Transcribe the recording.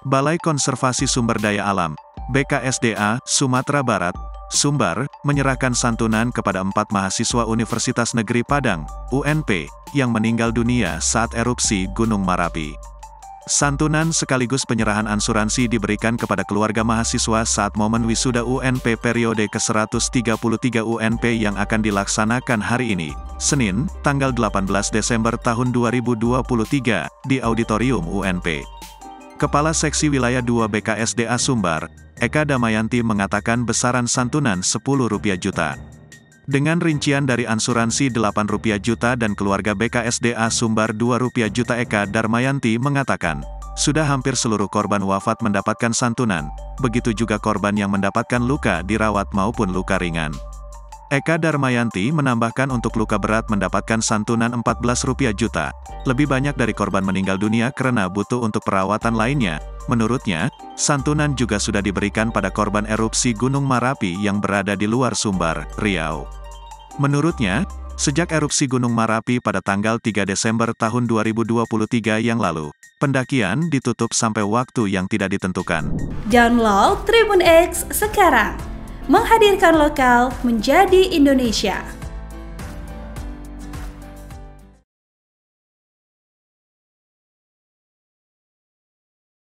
Balai Konservasi Sumber Daya Alam, BKSDA, Sumatera Barat, Sumbar, menyerahkan santunan kepada 4 mahasiswa Universitas Negeri Padang, UNP, yang meninggal dunia saat erupsi Gunung Marapi. Santunan sekaligus penyerahan asuransi diberikan kepada keluarga mahasiswa saat momen wisuda UNP periode ke-133 UNP yang akan dilaksanakan hari ini, Senin, tanggal 18 Desember tahun 2023, di Auditorium UNP. Kepala Seksi Wilayah 2 BKSDA Sumbar, Eka Damayanti mengatakan besaran santunan Rp10 juta. Dengan rincian dari asuransi Rp8 juta dan keluarga BKSDA Sumbar Rp2 juta. Eka Darmayanti mengatakan, sudah hampir seluruh korban wafat mendapatkan santunan, begitu juga korban yang mendapatkan luka dirawat maupun luka ringan. Eka Darmayanti menambahkan untuk luka berat mendapatkan santunan Rp14 juta, lebih banyak dari korban meninggal dunia karena butuh untuk perawatan lainnya. Menurutnya, santunan juga sudah diberikan pada korban erupsi Gunung Marapi yang berada di luar Sumbar, Riau. Menurutnya, sejak erupsi Gunung Marapi pada tanggal 3 Desember tahun 2023 yang lalu, pendakian ditutup sampai waktu yang tidak ditentukan. Download Tribun X sekarang, menghadirkan lokal menjadi Indonesia.